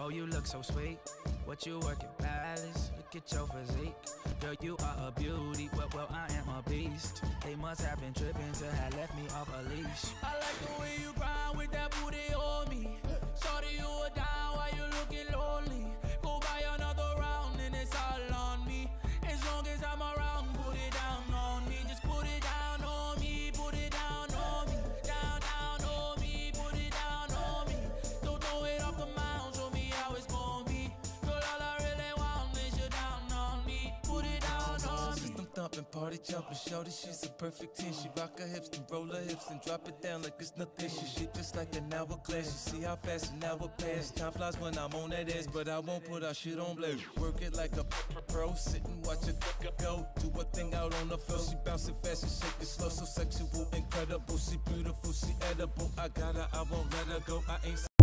Oh, you look so sweet. What you working, palace? Look at your physique. Girl, you are a beauty. Well, I am a beast. They must have been tripping to have left me off a leash. I like the way you grind with that booty on me. Shorty, you are down while you looking lonely. Go buy another round and it's all on me. As long as I'm around, put it down on me. Just put it down on me. Put it down on me. Down, down on me. Put it down on me. Don't throw it off the mound. Show me how it's gonna be. Girl, all I really want is you down on me. Put it down on me. System thumping, party jumping, shorty, she's a perfect 10. She rock her hips and roll her hips and drop it down like it's nothing. She shaped just like an hourglass. You see how fast an hour pass. Time flies when I'm on that ass, but I won't put our shit on blast. Work it like a pro, sit and watch it go. Do a thing out on the floor. She bouncing fast and shake it slow. So sexual, incredible. She beautiful, she edible. I got her, I won't let her go. I ain't